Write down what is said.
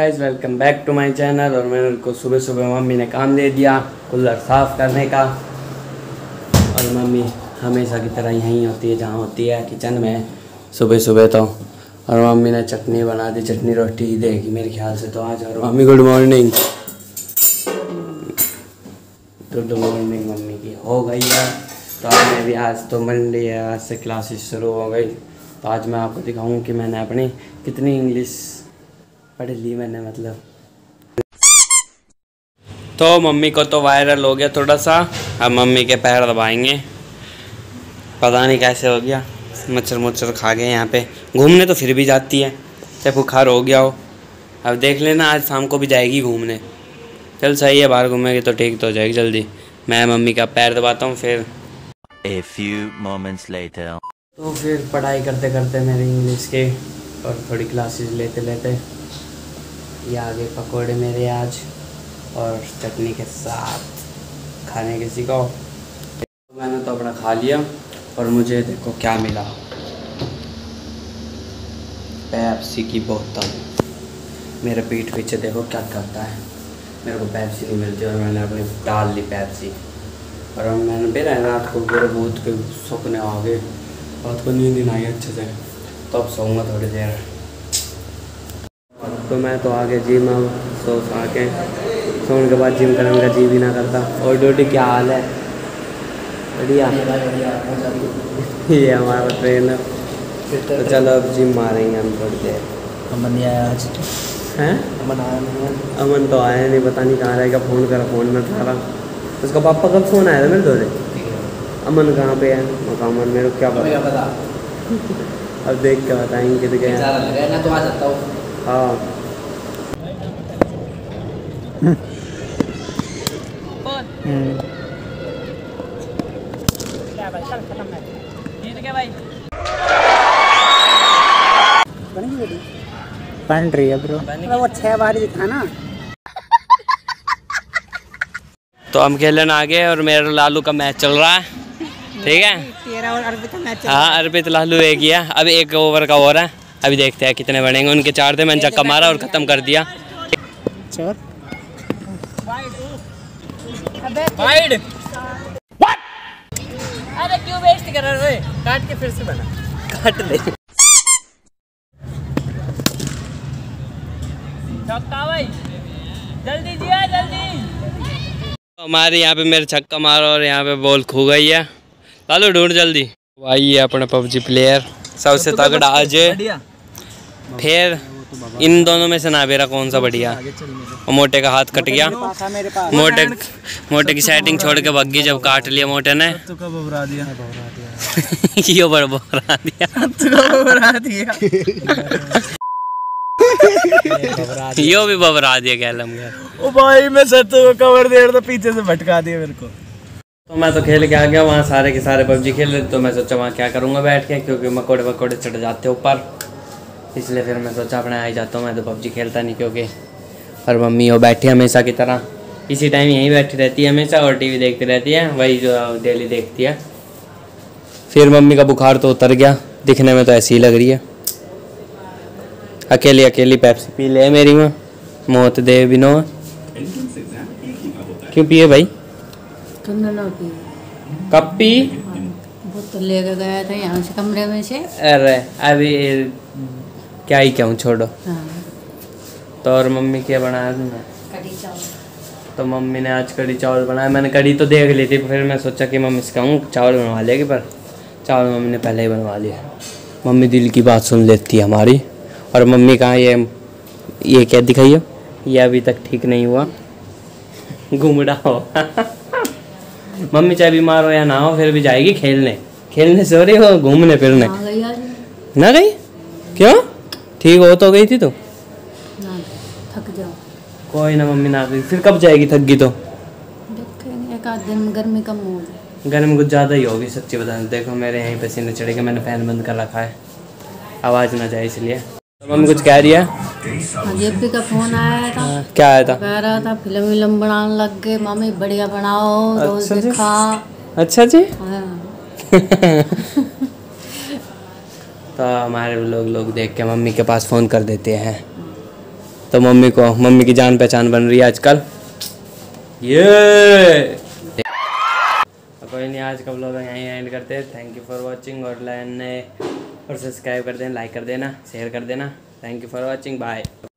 Guys, welcome back to my channel. और मेरे को सुबह सुबह मम्मी ने काम दे दिया कूलर साफ़ करने का। और मम्मी हमेशा की तरह यहीं होती है जहाँ होती है, किचन में सुबह सुबह तो। और मम्मी ने चटनी बना दी, चटनी रोटी देगी मेरे ख्याल से तो आज। और मम्मी गुड मॉर्निंग। गुड मॉर्निंग मम्मी की हो गई है। तो आज भी आज तो मंडे है, आज से क्लासेस शुरू हो गई। तो आज मैं आपको दिखाऊँ कि मैंने अपनी कितनी इंग्लिश पढ़ ली मैंने, मतलब। तो मम्मी को तो वायरल हो गया थोड़ा सा। अब मम्मी के पैर दबाएंगे, पता नहीं कैसे हो गया। मच्छर मुच्छर खा गए यहाँ पे। घूमने तो फिर भी जाती है चाहे बुखार हो गया हो। अब देख लेना, आज शाम को भी जाएगी घूमने। चल सही है, बाहर घूमेगी तो ठीक तो हो जाएगी जल्दी। मैं मम्मी का पैर दबाता हूँ फिर। A few moments later. तो फिर पढ़ाई करते करते मेरी इंग्लिश के और थोड़ी क्लासेस लेते लेते ये आगे पकौड़े मेरे आज और चटनी के साथ खाने किसी को। तो मैंने तो अपना खा लिया और मुझे देखो क्या मिला, पेप्सी की बोतल। मेरे पीठ पीछे देखो क्या करता है। मेरे को पेप्सी नहीं मिलती और मैंने अपनी डाल ली पेप्सी। और मैंने फिर रात को पूरे भूत के सपने आ गए, रात को नींद नहीं आई अच्छे से। तो अब सोऊंगा थोड़ी देर। तो मैं तो आगे जिम, अब सो के सोने के बाद जिम करने का जी भी ना करता। और ड्यूटी क्या हाल है? बढ़िया ये हमारा ट्रेनर। तो चलो अब जिम मारेंगे हम थोड़ी देर। अमन नहीं आया आज हैं? अमन आया नहीं है। अमन तो आया नहीं, पता नहीं कहाँ रहेगा। फ़ोन करा, फ़ोन में उठा रहा। उसका पापा कब फ़ोन आया था मेरे दौरे? अमन कहाँ पे है? अमन मेरे को क्या पता। अब देख के बताएंगे किधर गया ना, तो आ जाता हूँ। हाँ बन रही है ब्रो, वो 6 बार ही था ना। तो हम खेलने आ गए और मेरा लालू का मैच चल रहा है, ठीक है। तेरा और अर्पित का मैच। हाँ, अर्पित लालू एक ही है। अब 1 ओवर का हो रहा है, अभी देखते हैं कितने बनेंगे। उनके 4 थे, मैंने चक्का मारा और ख़त्म कर दिया। अरे क्यों वेस्ट कर रहे हो? काट के फिर से बना। काट दे भाई, जल्दी जिया जल्दी। हमारे यहाँ पे मेरे छक्का मारा और यहाँ पे बॉल खो गई है। लालू ढूंढ जल्दी। भाई ये अपना पबजी प्लेयर सबसे तगड़ा अजय। फिर इन दोनों में से ना बेरा कौन सा बढ़िया। और मोटे का हाथ कट गया। मोटे की सेटिंग छोड़ के भग गई जब काट लिया मोटे ने। यो बरबरा दिया। यो भी बबरा दिया कैलम गया। ओ भाई मैं सच को कवर दे रहा था, पीछे से भटका दिया मेरे को। तो मैं तो खेल के आ गया, वहाँ सारे के सारे पबजी खेल रहे। तो मैं सोचा वहाँ क्या करूँगा बैठ के, क्योंकि मकोड़े वकोड़े चढ़ जाते ऊपर, इसलिए फिर मैं सोचा अपने आ ही जाता हूँ। मैं तो पबजी खेलता नहीं क्योंकि। और मम्मी वो बैठी हमेशा की तरह इसी टाइम यहीं बैठी रहती है हमेशा और टीवी देखती रहती है, वही जो डेली देखती है। फिर मम्मी का बुखार तो उतर गया, दिखने में तो ऐसी ही लग रही है। अकेली अकेली पेप्सी पी ले मेरी माँ, मौत दे बिनो। क्यों पिए भाई? कब पी? बोतल लेकर गया था यहाँ से कमरे में से। अरे अभी क्या ही कहूँ, छोड़ो। हाँ। तो और मम्मी क्या बनाया तुमने? कढ़ी चावल। तो मम्मी ने आज कढ़ी चावल बनाया। मैंने कढ़ी तो देख ली थी, फिर मैं सोचा कि मम्मी से कहूँ चावल बनवा लेगी, पर चावल मम्मी ने पहले ही बनवा लिया। मम्मी दिल की बात सुन लेती है हमारी। और मम्मी कहाँ ये क्या दिखाइए, ये अभी तक ठीक नहीं हुआ, घूमड़ा हो। मम्मी चाहे बीमार हो या ना हो फिर भी जाएगी खेलने से हो रही हो घूमने फिरने। ना गई? क्यों? ठीक हो तो गई थी तो ना, थक जाओ। कोई ना मम्मी ना गई, फिर कब जाएगी? थक गई तो देखेंगे, एक आध दिन गर्मी कम हो जाए। गर्मी कुछ ज़्यादा ही होगी सच्ची बताने। देखो मेरे यहीं पसीने चढ़ेगा, मैंने फैन बंद कर रखा है, आवाज़ ना जाए इसलिए। तो मम्मी कुछ कह रही है? जेपी का फोन आया था। क्या आया था? कह रहा था फिल्म बनाने लग गए, मम्मी बढ़िया बनाओ, रोज दिखा। अच्छा जी। हाँ। तो हमारे लोग देख के मम्मी के पास फ़ोन कर देते हैं। तो मम्मी की जान पहचान बन रही है आजकल ये। कोई नहीं, आज का व्लॉग यहीं एंड करते हैं। थैंक यू फॉर वॉचिंग, और सब्सक्राइब कर देना, लाइक कर देना, शेयर कर देना। Thank you for watching, bye.